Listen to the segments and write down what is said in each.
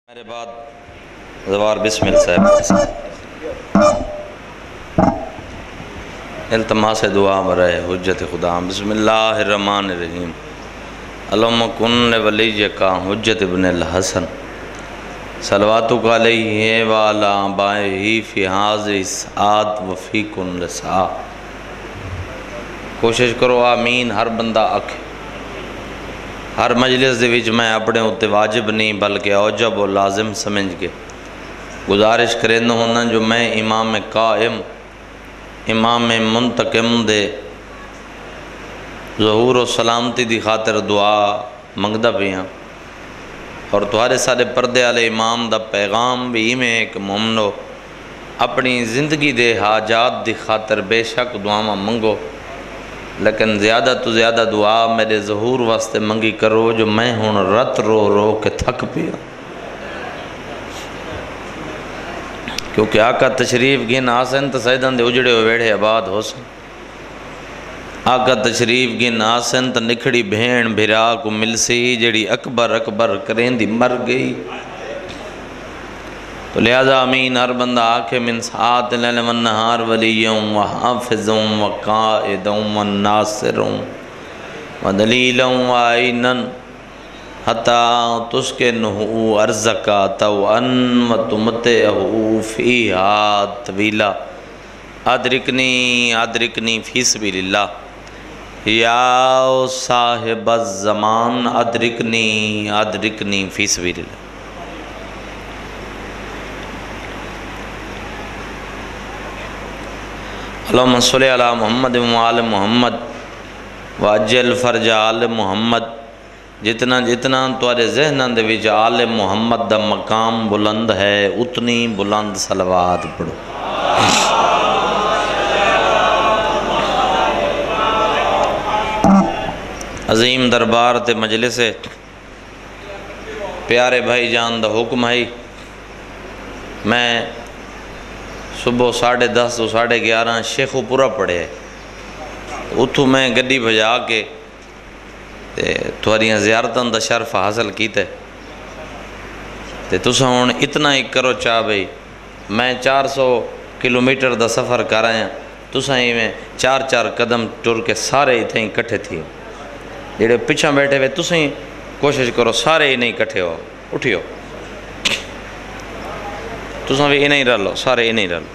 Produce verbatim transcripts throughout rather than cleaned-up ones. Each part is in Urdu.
میرے بعد زوار بسم اللہ صاحب التماس دعا برائے حجت خدا۔ بسم اللہ الرحمن الرحیم۔ اللہم کن ولیکا حجت ابن الحسن صلواتک علیہ وعلا آبائہ فی حاضر سعاد وفی کن لسعا۔ کوشش کرو آمین ہر بندہ آکھے۔ ہر مجلس دے وچ میں اپنے اتے واجب نہیں بلکہ اوجب و لازم سمجھ کے گزارش کرنا ہونا جو میں امام قائم امام منتقم دے ظہور و سلامتی دی خاطر دعا منگدا پیاں، اور تہارے سارے پردے والے امام دا پیغام بھی میں ایک مومنو اپنی زندگی دے حاجات دی خاطر بے شک دعاواں منگو، لیکن زیادہ تو زیادہ دعا میرے ظہور واسطے منگی کرو جو میں ہن رت رو رو کے تھک پیا، کیونکہ آقا تشریف گن آسن تو سیدان دے اجڑے ہوئے ویڑے آباد ہو سن۔ آقا تشریف گن آسن تو نکھڑی بھین بھرا کو مل سی جڑی اکبر اکبر کریں دی مر گئی، تو لہذا امین ہر بندہ آکھے من ساعت لیل و نہار ولیوں و حافظوں و قائدوں و ناصروں و دلیلوں و آئینن حتی تسکنہو ارزکا توان و تمتعہو فیہا طویلا۔ ادرکنی ادرکنی فی سبیل اللہ یا صاحب الزمان ادرکنی ادرکنی فی سبیل اللہ۔ اللہم صلی علی محمد و آل محمد واجل فرج آل محمد۔ جتنا جتنا تمہارے ذہناں دے وچ آل محمد دا مقام بلند ہے اتنی بلند صلوات پڑھو۔ عظیم دربار تے مجلس پیارے بھائی جان دا حکم ہے، میں صبح ساڑھے دس تو ساڑھے گیارہ شیخو پورا پڑھے ہے، اتھو میں گڈی بھجا کے تھوڑیاں زیارتاں دا شرف حاصل کیتے، تے تساں ہن اتنا ہی کرو چاہ بھئی میں چار سو کلومیٹر دا سفر کر رہے ہیں، تساں ہی میں چار چار قدم ٹر کے سارے اتنے ہی کٹھے تھی، جڑے پچھا بیٹھے ہوئے تساں ہی کوشش کرو سارے ہی نہیں کٹھے ہو، اٹھیو تساں بھی انہیں ہی رہ لو، سارے انہیں ہی رہ لو۔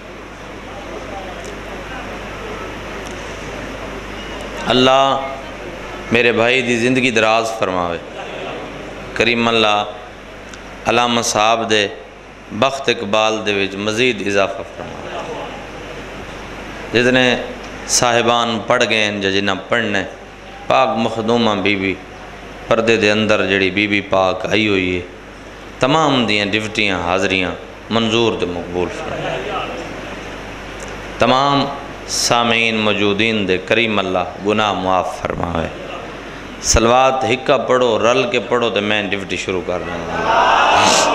اللہ میرے بھائی دی زندگی دراز فرماوے، کریم اللہ علامہ صاحب دے بخت اقبال دے وچ مزید اضافہ فرماوے، جتنے صاحبان پڑھ گئے ہیں جنہ پڑھنے، پاک مخدومہ بی بی پردے دے اندر جڑی بی بی پاک آئی ہوئی ہے، تمام دیاں ڈیوٹیاں حاضریاں منظور دے مقبول فرمائے، تمام سامعین موجودین دے کریم اللہ گناہ معاف فرمائے۔ صلوات ہکا پڑھو رل کے پڑھو تو میں ڈیوٹی شروع کر رہا ہوں۔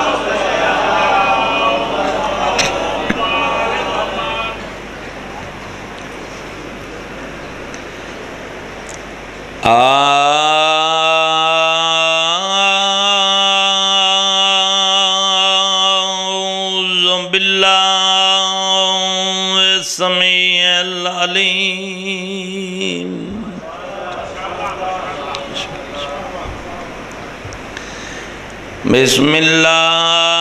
اعوذ باللہ السمیع العلیم بسم اللہ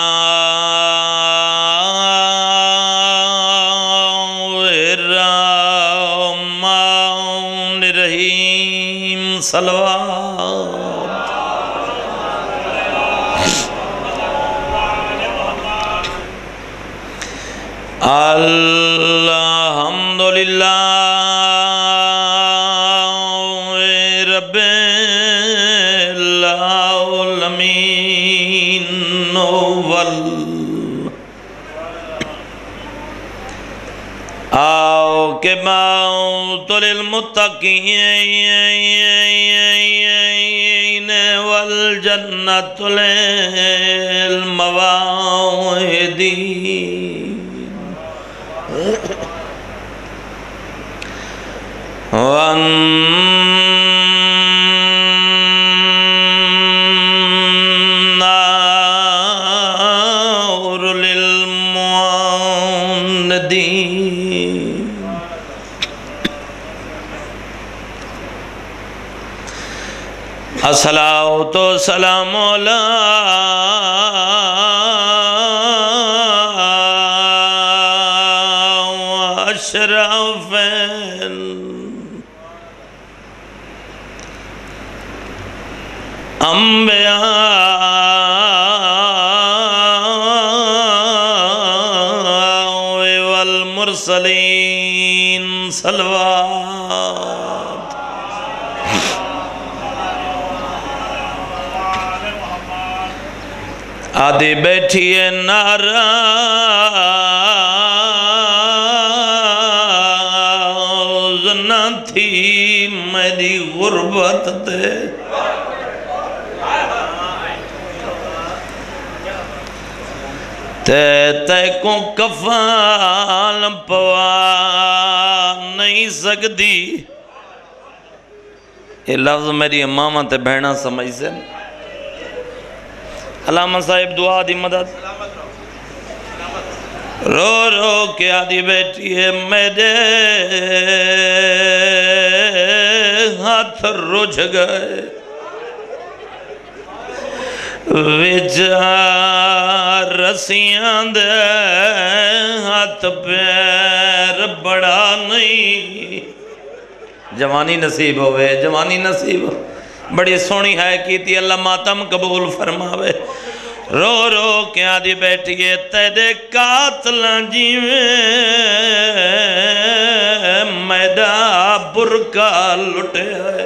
الرحمن الرحیم صلوات۔ الحمدللہ رب العالمین آؤ کہ موت للمتقین والجنت للموعدین وَالنَّارِ الصلاۃ والسلام علی اشرف الانبیاء والمرسلین صلوات۔ آدھی بیٹھی ہے ناراض نہ تھی میری غربت تے، تے تے کو کفال پوا نہیں سکتی۔ یہ لفظ میری امامہ تے بہنہ سمجھ سے علامہ صاحب دعا دی مدد۔ رو رو کے آدھی بیٹھی ہے میرے ہاتھ رجھ گئے، وچار رسیاں دے ہاتھ پیر بڑا نہیں۔ جوانی نصیب ہوئے، جوانی نصیب بڑی سونی ہے کیتی، اللہ ماتم قبول فرماوے۔ رو رو کے آدھی بیٹھی ہے تیرے قاتلاں جیویں میڈا برکا لٹے ہے،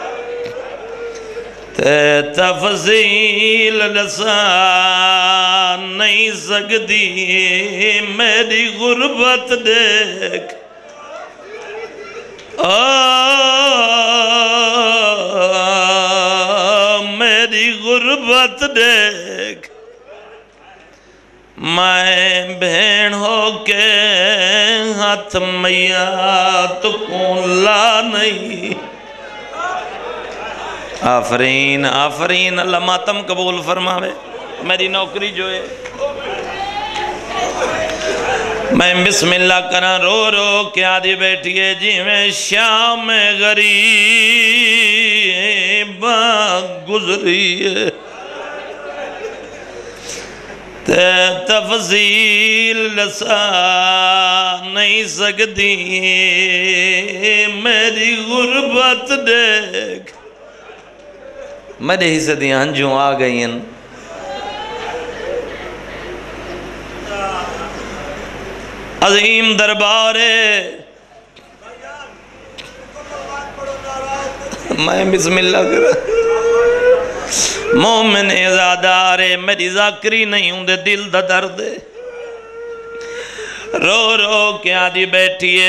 تے تفضیل لسان نہیں سکتی میری غربت دیکھ۔ میری غربت دیکھ، میں بہن ہو کے ہاتھ میات کون لا نہیں۔ آفرین آفرین، اللہ ماتم قبول فرماوے۔ میری نوکری جو ہے میں بسم اللہ کرا، رو رو کے آدھی بیٹھی ہے جی میں شام غریب گزری ہے، تے تفضیل لسان نہیں سکتی میری غربت دیکھ۔ میرے حصے دیاں ہنجوں آ گئی ہیں، عظیم دربار ہے، میں بسم اللہ کرا مومن ازادار ہے، میری ذاکری نہیں ہوں دے دل دا درد ہے۔ رو رو کے آدھی بیٹھی ہے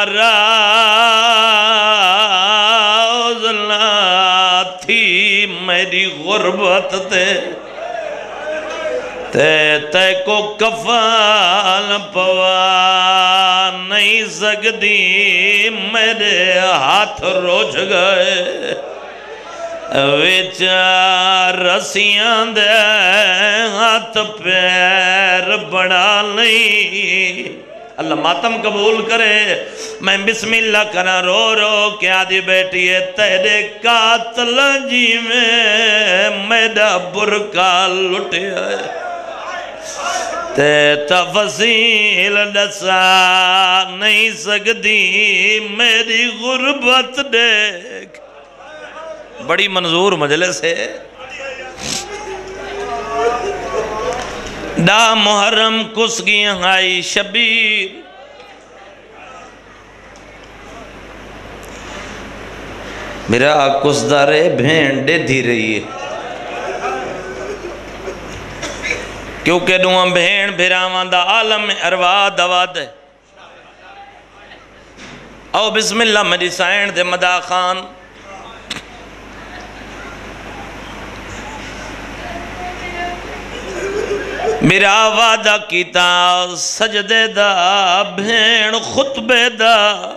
ناراض نہ تھی میری غربت تے، تے تے کو کفال پوا نہیں سکتی میرے ہاتھ روج گئے، وچار رسیاں دے ہاتھ پیر بڑا نہیں۔ اللہ ماتم قبول کرے۔ میں بسم اللہ کرا، رو رو کے آدھی بیٹھی ہے تیرے قاتل جی میں میرا برکا لٹے ہے، تے تفصیل دسا نہیں سکتی میری غربت دیکھ۔ بڑی منظور مجلس ہے۔ دا محرم کسگیاں آئی شبیر، میرا کسدارے بھین دے دھی رہی ہے، کیونکہ دوہاں بھین بھیراوان دا عالم ارواح دواد ہے۔ او بسم اللہ میری سائن دے مدا خان، میرا وعدہ کیتا سجدے دا بھین خطبے دا،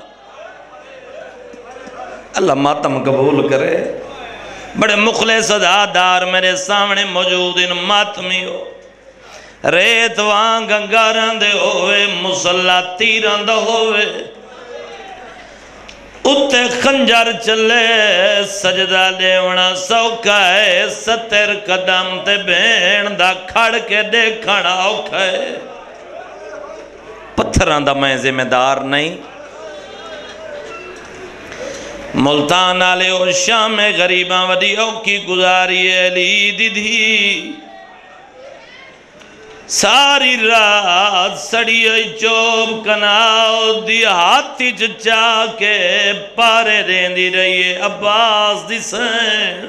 اللہ ماتم قبول کرے۔ بڑے مخلص عزادار میرے سامنے موجود ان ماتمی ہو، ریت وان گنگاراں دے ہوئے، مسلح تیراں دا ہوئے، اتے خنجر چلے سجدہ دیونا سوکھا ہے ستر قدم تے بین دا کھڑ کے دیکھنا اوکھا ہے پتھران دا میں ذمہ دار نہیں ملتان آلے اور شام غریباں ودیوں کی گزاری علی دی دی ساری رات سڑی چوب کناؤ دی ہاتھی چچا کے پارے دین دی رہی عباس دی سین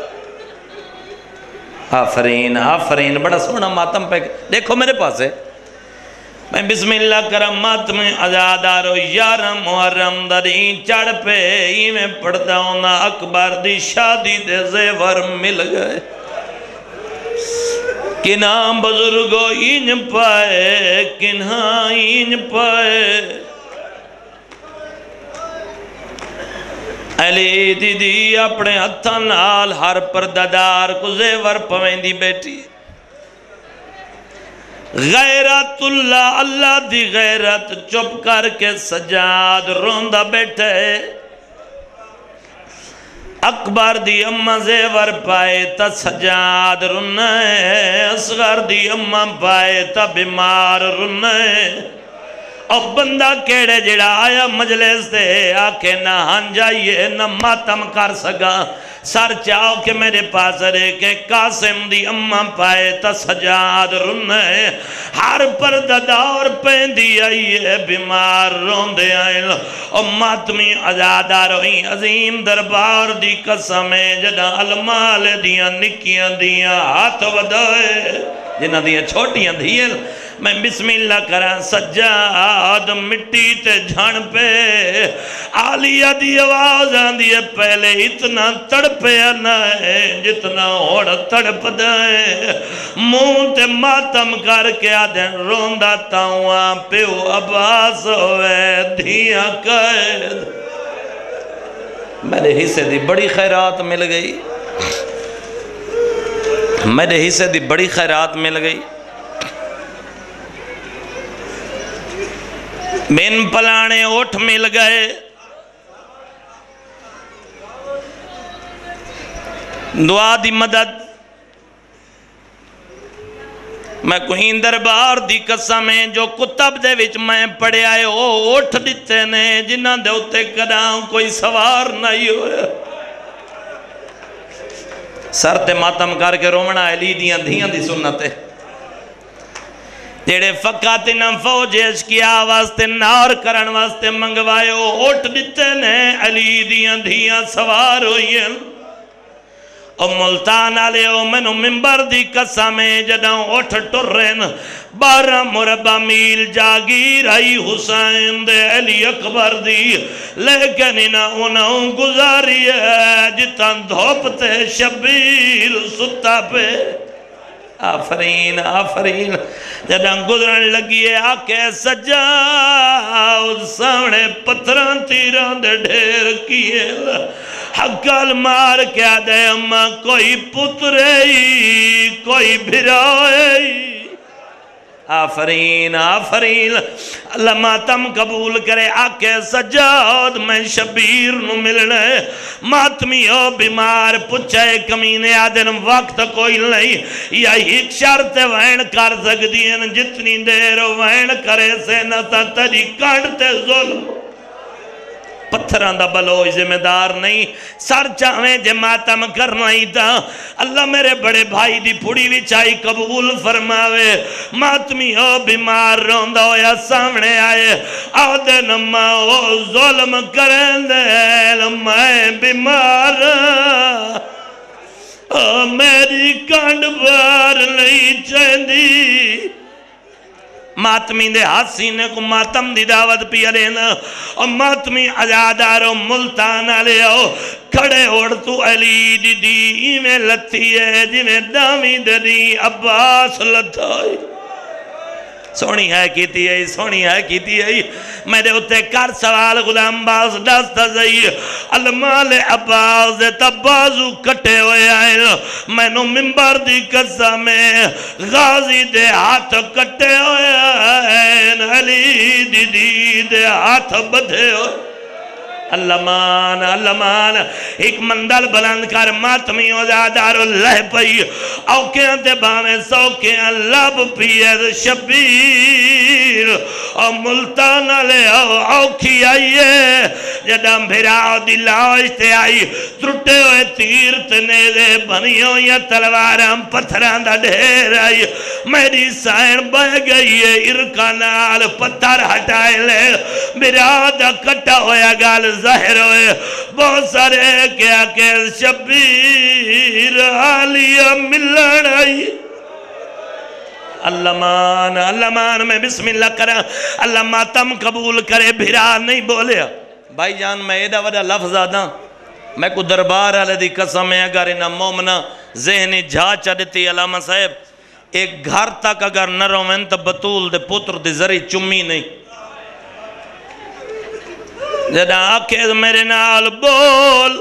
آفرین آفرین بڑا سونا ماتم پہ دیکھو میرے پاس ہے میں بسم اللہ کرم ماتم ازادارو یارم محرم دارین چڑھ پہ ہی میں پڑھتا ہوں نا اکبر دی شادی دے زیور مل گئے کنہاں بزرگو اینج پائے کنہاں اینج پائے علی دی دی اپنے ہتھاں نال ہر پردادار کو زیور پویں دی بیٹی غیرت اللہ اللہ دی غیرت چپ کر کے سجاد روندہ بیٹھے اکبر دی اممہ زیور پائے تا سجاد رنائے اصغر دی اممہ پائے تا بیمار رنائے اور بندہ کیڑے جڑا آیا مجلس دے آکے نہ ہن جائیے نہ ماتم کر سگا سر چاہو کہ میرے پاس رہے کہ قاسم دی اممہ پائے تا سجاد رنائے ہر پردہ دور پیندی آئیے بیمار روندے آئے اور ماتمی ازادہ روئی عظیم دربار دی قسمیں جدہ المال دیاں نکیاں دیاں ہاتھ ودائے جنہ دیاں چھوٹیاں دھیل میں بسم اللہ کرا سجاد مٹی تے جھان پہ آلیہ دی آواز آن دیئے پہلے اتنا تڑپے نہ ہے جتنا ہوڑ تڑپ دائے مون تے ماتم کر کے آدھیں روندہ تاؤں پیو عباس ہوئے دھیاں قید میرے حصے دی بڑی خیرات مل گئی میرے حصے دی بڑی خیرات مل گئی بین پلانے اٹھ مل گئے دعا دی مدد میں کوئی دربار دی قسمیں جو کتب دے وچ میں پڑھے آئے او اٹھ دیتے نے جنہ دے اتے کراؤں کوئی سوار نہیں ہوئے سر تے ماتم کر کے رومنا علی دیاں دھیاں دی سنت ہے جیڑے فقط نہ فوج اشکیا واسطے نار کرن واسطے منگوائے او اٹھ دیتے نے علی دیاں دھیاں سوار ہوئی ہیں او ملتان آلے او منو ممبر دی قسمیں جداں اٹھ ٹرین بارہ مربع میل جاگیر آئی حسین دے علی اکبر دی لیکن انہوں انہوں گزاری ہے جتاں دھوپتے شبیر ستا پہ آفرین آفرین جداں گزرن لگیے آکے سجاؤ سامنے پتھران تیران دے ڈھیر کیے حقال مار کیا دے اممہ کوئی پترے کوئی بھرائے آفرین آفرین اللہ ماتم قبول کرے آکے سجاد میں شبیر نو ملنے ماتمی ہو بیمار پچھے کمینے آدن وقت کوئی نہیں یا ایک شرط وین کر سکدین جتنی دیر وین کرے سے نتا تری کانٹتے ظلم پتھران دا بلوج ذمہ دار نہیں سر چاہویں جماعتم کرنا ہی تھا اللہ میرے بڑے بھائی دی پھوڑی بھی چاہی قبول فرماوے ماتمی ہو بیمار روندہ ہو یا سامنے آئے آدھے نمہ ہو ظلم کریں دے میں بیمار میری کانڈ بار نہیں چاہندی ماتمی دے حسینے کو ماتم دی دعوت پی علینا اور ماتمی عزادارو ملتان علیہو کھڑے اوڑ تو علی دی دی میں لتی ہے جی میں دامی دی عباس لتائی سونی ہے کیتی ہے سونی ہے کیتی ہے میرے اتے کر سوال غلام باز دستا زئی المال عباس دے تبازو کٹے ہوئے آئے میں نو ممبر دی قصہ میں غازی دے ہاتھ کٹے ہوئے آئے علی دی دی دے ہاتھ بدھے ہوئے اللہ مان اللہ مان ایک مندل بلند کر ماتمیوں زادار اللہ پئی اوکیاں تے باویں سوکیاں لب پید شبیر او ملتانہ لے او اوکھی آئیے جدہ بھراؤ دلاؤ اشتے آئی ترٹے ہوئے تیر تنیدے بنیوں یا تلوارم پتھران دا ڈھیر آئی میری سائن بہ گئی ہے ارکانال پتھر ہٹائے لے بھراؤ دا کٹا ہویا گال ظاہر ہوئے بہت سارے کیا کہ شبیر آلیہ ملن آئی اللہ مان اللہ مان میں بسم اللہ کرا اللہ ماتم قبول کرے بھرا نہیں بولیا بھائی جان میں ایڈا وڈا لفظ آدھا میں کو دربار آلے دی قسم ہے اگر انہا مومنہ ذہنی جھا چڑھتی علامہ صاحب ایک گھر تک اگر نہ روین تو بطول دے پتر دے ذری چمی نہیں جدہ آکھے میرے نال بول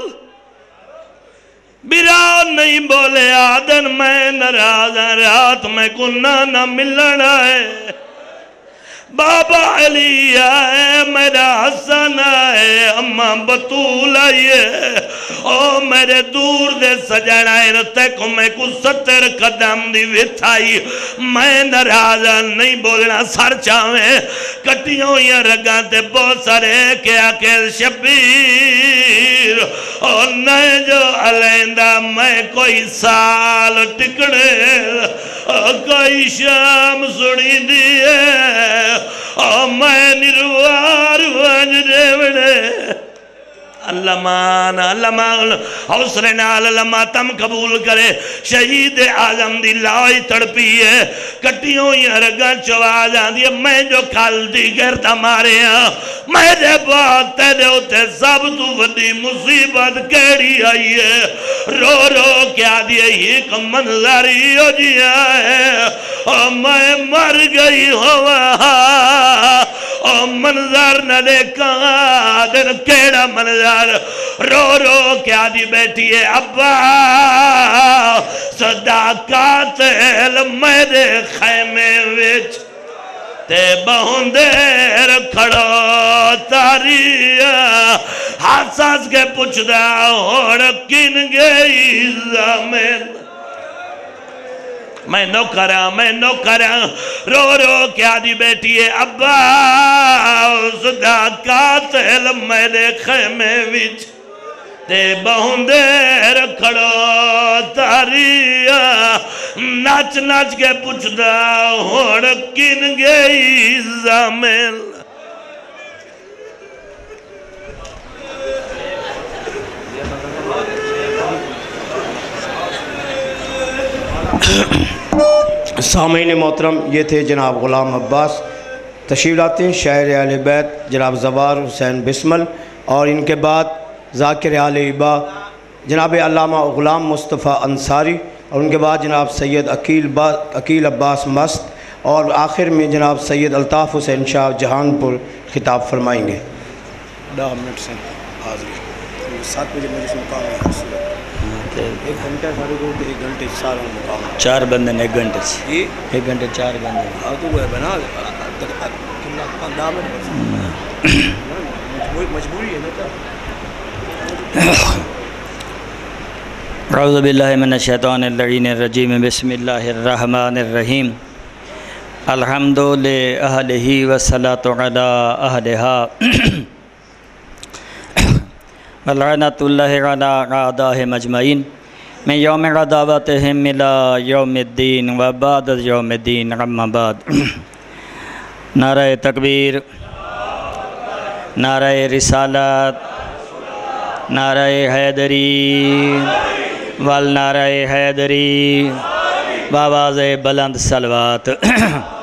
بیراؤ نہیں بولے آدن میں نراز رات میں کنہ نہ ملنا ہے بابا علی آئے میرا حسن آئے اماں بطول آئیے او میرے دور دے سجن آئے رتے کو میں کو ستر قدم دی ویتھائی میں نرازہ نہیں بولنا سر چاہویں کٹیوں یا رگاں تے بہت سارے کیا کہ شبیر اور نئے جو علیندہ میں کوئی سال ٹکڑے کوئی شام سڑی دیئے او میں نروار وانجرے وڑے اللہ مان اللہ مان حوصلے نال اللہ ماتم قبول کرے شہید آزم دی لائی تڑپی ہے کٹیوں یا رگاں چوا جاندی ہے میں جو کھال دی گرتا مارے ہاں میرے بات تیرے ہوتے سب تو ودی مصیبت کیڑی آئی ہے رو رو کیا دیئے ایک منظری ہو جیا ہے اور میں مر گئی ہوا اور منظر نہ دیکھا دن کیڑا منظر رو رو کیا دی بیٹھی ہے ابا صداقات علم میرے خیمے وچ تے بہندر کھڑو تاریہ حساس کے پوچھ دا ہوڑ کن گئی زمین میں نو کرا میں نو کرا رو رو کیا دی بیٹی ہے ابا صداقات علم میرے خیمے وچ تے بہندر کھڑو تاریہ ناچ ناچ کے پوچھ دا ہوڑ کن گئی زمین سامعین محترم یہ تھے جناب غلام عباس تشریف لاتے ہیں شاعر اہل بیت جناب زوار حسین بسمل اور ان کے بعد ذاکر آل عبا جناب علامہ غلام مصطفیٰ انصاری اور ان کے بعد جناب سید عقیل عقیل عباس مست اور آخر میں جناب سید الطاف حسین شاہ جہان پور خطاب فرمائیں گے دہ منٹ سے حاضری سات بجے مجلس مقام ہے ایک گھنٹہ سارے کو ایک گھنٹے سارا مقام چار بندے ایک گھنٹے سے ایک گھنٹے چار بندے ہاں تو وہ بنا مجبوری ہے نا اعوذ باللہ من الشیطان اللعین الرجیم بسم اللہ الرحمن الرحیم الحمد لأہلہ والصلاة علی اہلہا ولعنت اللہ علی اعدائہ مجمعین من یوم عداوتہم الى یوم الدین و بعد یوم الدین اما بعد نعرہ تکبیر نعرہ رسالت نعرہ حیدری والنعرہ حیدری بآواز بلند صلوات